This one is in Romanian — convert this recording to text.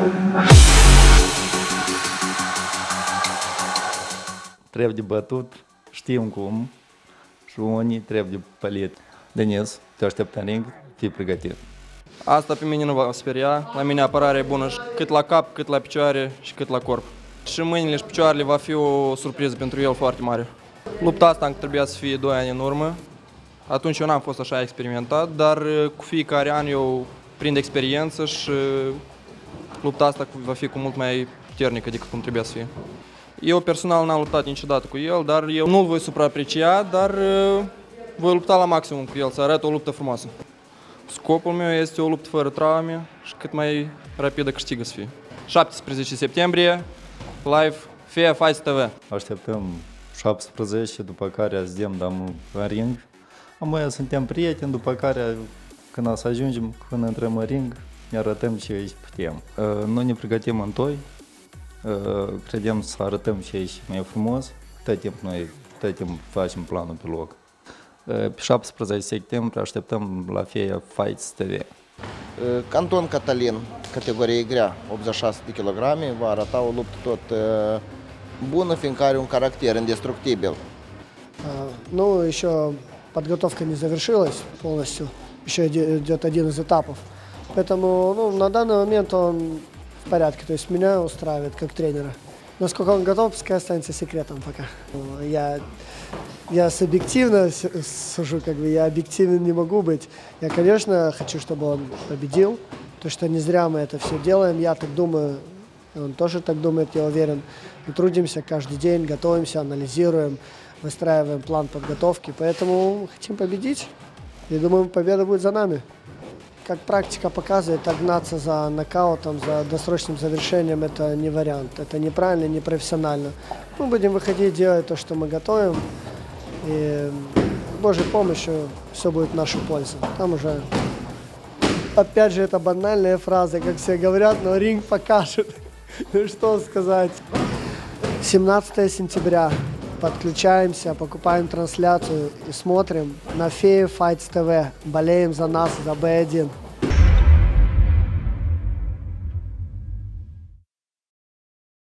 Trebuie de bătut, știm cum, și unii trebuie de pălit. Denis, te aștept în ring, fii pregătit. Asta pe mine nu va speria, la mine apărarea e bună cât la cap, cât la picioare și cât la corp. Și mâinile și picioarele va fi o surpriză pentru el foarte mare. Lupta asta încă trebuia să fie 2 ani în urmă. Atunci eu n-am fost așa experimentat, dar cu fiecare an eu prind experiență și lupta asta va fi cu mult mai puternică decât cum trebuia să fie. Eu personal n-am luptat niciodată cu el, dar eu nu-l voi supraaprecia, dar voi lupta la maximum cu el, să arăt o luptă frumoasă. Scopul meu este o luptă fără traume și cât mai rapidă câștigă să fie. 17 septembrie, live, FEA Fights TV. Așteptăm 17, după care să dăm în ring. Amoi suntem prieteni, după care când o să ajungem, când intrăm în ring, ne arătăm ce aici putem. Noi ne pregătim întoi, credem să arătăm ce aici mai frumos, tot timpul facem planul pe loc. Pe 17 septembrie așteptăm la FEA Fights TV. Anton Catalin, categorie grea, 86 de kg, va arăta o luptă tot bună, fiindcă are un caracter indestructibil. Ну, еще подготовка не завершилась полностью, еще идет один из этапов. Поэтому на данный момент он в порядке, то есть меня устраивает как тренера. Насколько он готов, пускай останется секретом пока. Я субъективно сужу, я объективен не могу быть. Я, конечно, хочу, чтобы он победил, потому что не зря мы это все делаем. Я так думаю, он тоже так думает, я уверен. Мы трудимся каждый день, готовимся, анализируем, выстраиваем план подготовки, поэтому хотим победить. И думаю, победа будет за нами. Как практика показывает, гнаться за нокаутом, за досрочным завершением – это не вариант, это неправильно, непрофессионально. Мы будем выходить, делать то, что мы готовим, и с Божьей помощью все будет в нашу пользу. Там уже, опять же, это банальная фраза, как все говорят, но ринг покажет. Ну что сказать. 17 сентября. Подключаемся, покупаем трансляцию и смотрим на FEA Fights TV. Болеем за нас, за B1.